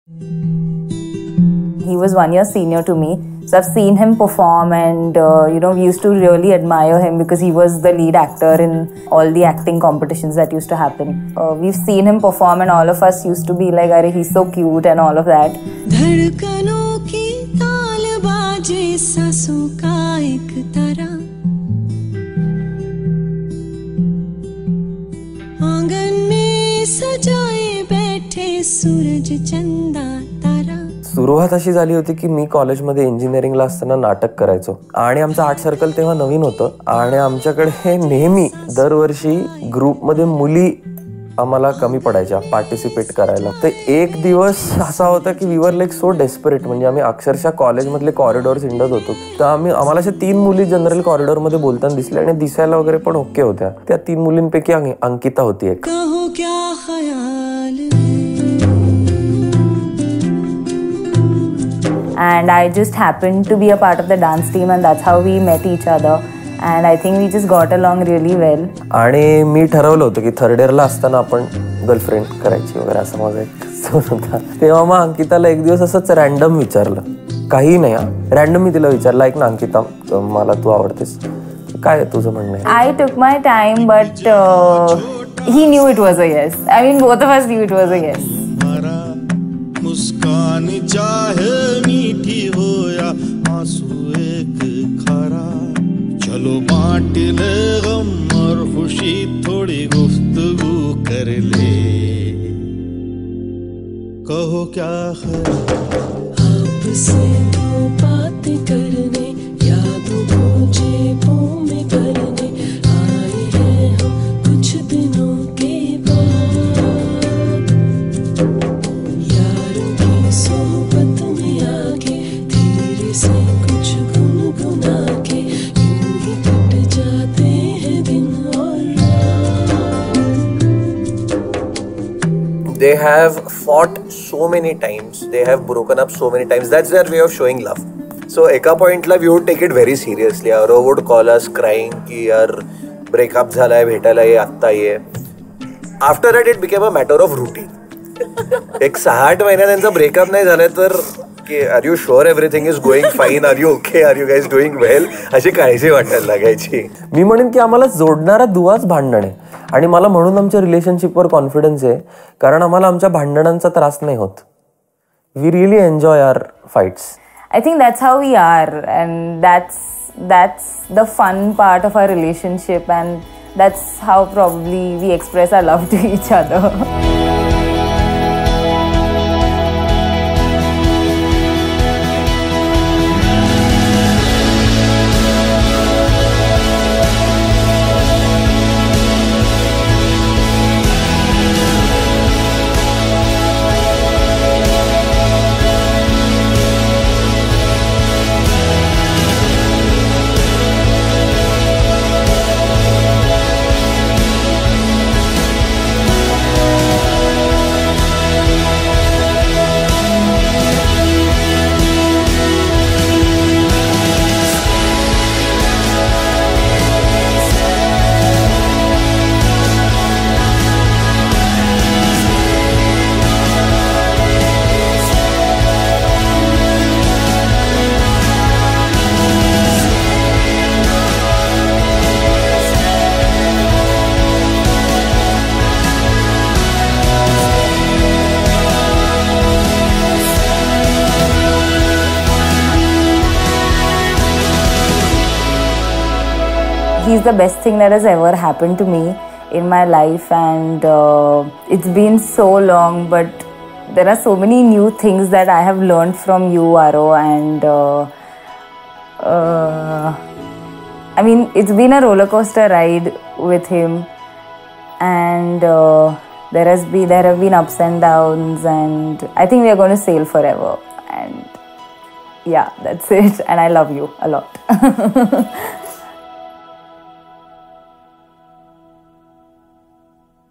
He was 1 year senior to me, so I've seen him perform, and we used to really admire him because he was the lead actor in all the acting competitions that used to happen. We've seen him perform, and all of us used to be like, "Arey, he's so cute," and all of that. सुरुवात अशी झाली होती की मी कॉलेजमध्ये इंजिनिअरिंगला असताना नाटक करायचो आणि आमचं आर्ट सर्कल तेव्हा नवीन होतं आणि आमच्याकडे नेहमी दरवर्षी ग्रुपमध्ये मुली आम्हाला कमी पडायच्या पार्टिसिपेट करायला. तर एक दिवस असा होता की we were like so desperate, म्हणजे आम्ही अक्षरशः कॉलेजमधले कॉरिडॉर्स हिंडत होतो. तर आम्हाला अशा 3 मुली जनरल कॉरिडॉरमध्ये बोलताना दिसल्या आणि दिसायला वगैरे पण ओके होत्या. त्या 3 मुलींपैकी अंकिता होती एक. And I just happened to be a part of the dance team, and that's how we met each other. And I think we just got along really well. आणि मी ठरवलं होतं की थर्ड इयरला असताना आपण गर्लफ्रेंड करायची वगैरे, असं माझा एक सोन होता. तेव्हा मग अंकिताला एक दिवस असंच रॅन्डम विचारलं, काही नाही रॅन्डम मी तिला विचारलं, ऐक ना अंकिता, मला तू आवडतेस, काय तुझं म्हणणं आहे? I took my time, but he knew it was a yes. I mean, both of us knew it was a yes. मुस्कान चाहे मीठी हो या आंसू एक खरा, चलो बांट ले गम और खुशी, थोड़ी गुफ्तगू कर ले, कहो क्या है आपसे तो बात करने, यादों को जेबों में करने आए हैं हम कुछ दिनों के बाद, यारों की सोहबत में आके धीरे से कुछ गुनगुना के यूं ही कट जाते हैं दिन और रात. They have fought so many times, they have broken up so many times. That's their way of showing love. So eka point la we would take it very seriously. Aroh would call us crying ki yaar breakup झालाय, भेटायला ये, आत्ता ये. After that it became a matter of routine. एक 6-8 महिना त्यांचा breakup नाही झालाय तर की are you sure everything is going fine, are you okay, are you guys doing well, अशी काळजी वाटायला लागायची. मी म्हणेन की आम्हाला जोडणारा दुवाच भांडण आहे आणि मला म्हणून आमच्या रिलेशनशिपवर कॉन्फिडन्स आहे, कारण आम्हाला आमच्या भांडणांचा त्रास नाही होत. We really enjoy our fights. I think that's how we are, and that's the fun part of our relationship, and that's how probably we express our love to each other. He's the best thing that has ever happened to me in my life, and it's been so long, but there are so many new things that I have learned from you, Aroh, and I mean, it's been a roller coaster ride with him, and there have been ups and downs, and I think we are going to sail forever, and yeah, that's it, and I love you a lot.